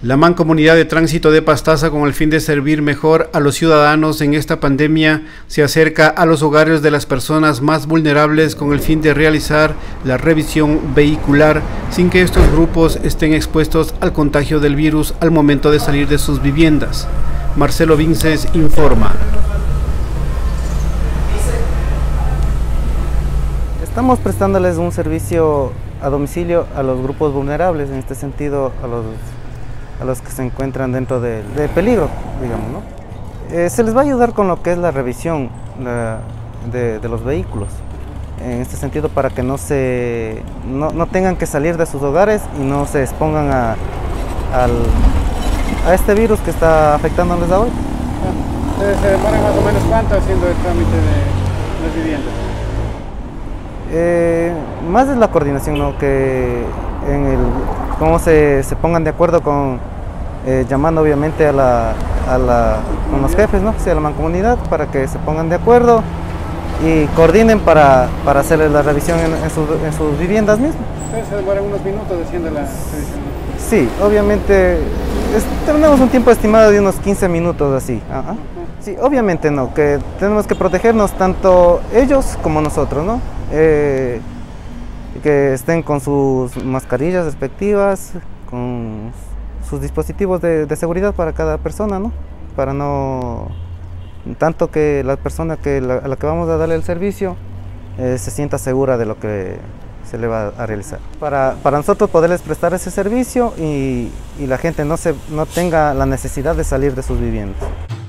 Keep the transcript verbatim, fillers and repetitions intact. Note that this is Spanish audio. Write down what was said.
La Mancomunidad de Tránsito de Pastaza, con el fin de servir mejor a los ciudadanos en esta pandemia, se acerca a los hogares de las personas más vulnerables con el fin de realizar la revisión vehicular sin que estos grupos estén expuestos al contagio del virus al momento de salir de sus viviendas. Marcelo Vinces informa. Estamos prestándoles un servicio a domicilio a los grupos vulnerables, en este sentido a los, a los que se encuentran dentro de, de peligro, digamos, ¿no? Eh, se les va a ayudar con lo que es la revisión la, de, de los vehículos, en este sentido para que no, se, no, no tengan que salir de sus hogares y no se expongan a, al, a este virus que está afectándoles a hoy. Entonces, ¿se demora más o menos cuánto haciendo el trámite de las viviendas? Eh, más es la coordinación, ¿no? Que en el cómo se, se pongan de acuerdo con eh, llamando obviamente a la, a la con los jefes, ¿no? Sí, a la mancomunidad para que se pongan de acuerdo y coordinen para, para hacerles la revisión en, en, su, en sus viviendas mismas. Entonces se demoran unos minutos haciendo la revisión. Sí, obviamente es, tenemos un tiempo estimado de unos quince minutos así. Ajá. Sí, obviamente no, que tenemos que protegernos tanto ellos como nosotros, ¿no? Eh, que estén con sus mascarillas respectivas, con sus dispositivos de, de seguridad para cada persona, ¿no? Para no, tanto que la persona que la, a la que vamos a darle el servicio eh, se sienta segura de lo que se le va a realizar. Para, para nosotros poderles prestar ese servicio y, y la gente no, se, no tenga la necesidad de salir de sus viviendas.